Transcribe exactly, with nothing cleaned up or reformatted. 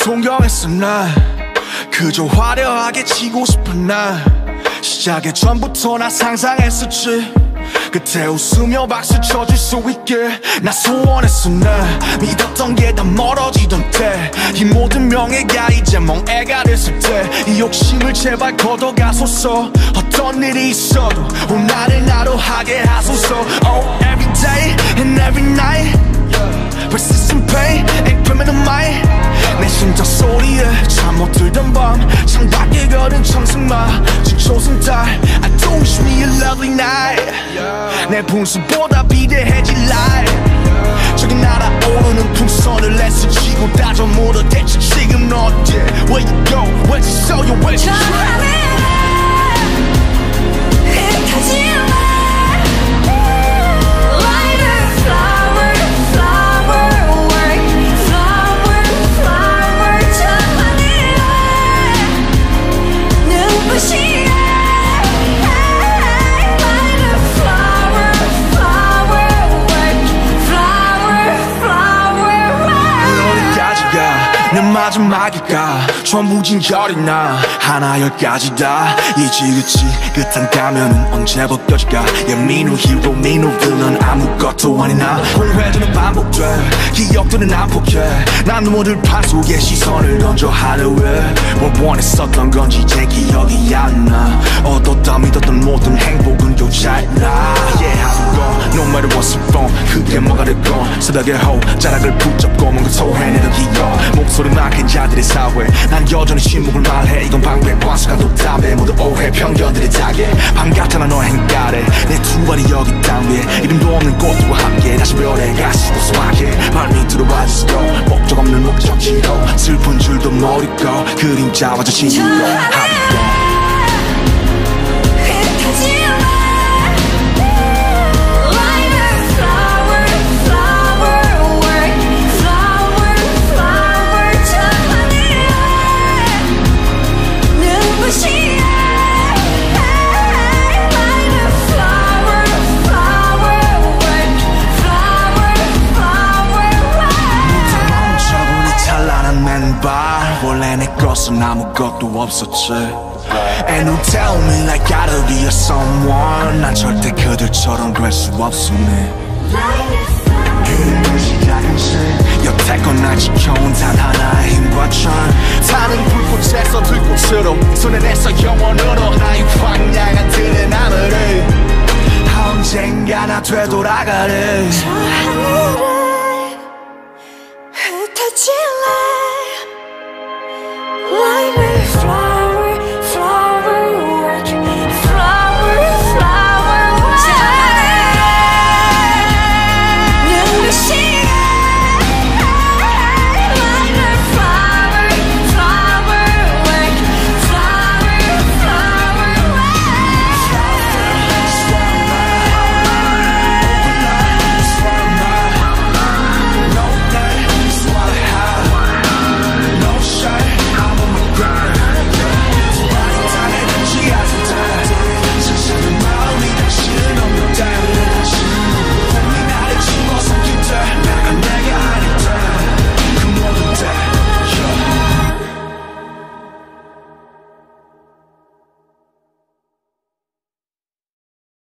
동경했어 난 그저 화려하게 지고 싶은 난 시작의 전부터 나 상상했었지 그때 웃으며 박수 쳐줄 수 있게 나 소원했어 난 믿었던 게 다 멀어지던 때 이 모든 명예가 이제 멍해가 됐을 때 이 욕심을 제발 걷어가소서 어떤 일이 있어도 오늘을 나로 하게 하소서 Oh every day and every night Persistent pain and criminal mind 내 심장 소리에 잠 못 들던 밤 창밖에 걸은 청승마 지초선 달 I do wish me a lovely night 내 분수보다 비대해질 life 저기 날아오르는 풍선을 애쓰지고 다져 물어 대체 지금 너 어때 Where you go where'd you show you where'd you 저 하늘에 흩어질래 Like a flower, flower work Flower, flower 저 하늘에 눈부시게 Like a flower, flower work Flower, flower work 어디까지가 내 마지막일까 전부 진결이 나 하나 열까지 다 이 지긋지긋한 가면은 언제 벗겨질까 Yeah me no hero me no villain 아무것도 아닌 나 공회전은 반복돼 기억들은 안 포기해 난 누워들 판 속에 시선을 던져 하루에 뭘 원했었던 건지 이제 기억이 안나 얻었다 믿었던 모든 행복은 여자였나 Yeah 하고 No matter what's wrong 그게 뭐가 됐건 새벽에 호 자락을 붙잡고 뭔가 토해내던 기억 목소리만 큰 자들의 사회 난 여전히 침묵을 말해 이건 방패 관수가 독담해 모두 오해 편견들의 타겟 밤 같아 너의 행가래 내 두 발이 여기 땅 위에 이름도 없는 꽃과 함께 다시 별에 가시고 소확해 발밑으로 와주시고 목적 없는 목적지로 슬픈 줄도 모르고 그림자와 저 친구로 하고 원래 내 것은 아무것도 없었지 And you tell me like gotta be a someone 난 절대 그들처럼 될 수 없음네 그 시작은 시 여태껏 날 지켜온 단 하나의 힘과 천 타는 불꽃에서 들꽃으로 손에 내서 영원으로 나의 황량한 들의 나무를 언젠가 나 되돌아가래 저 하늘에 흩어질래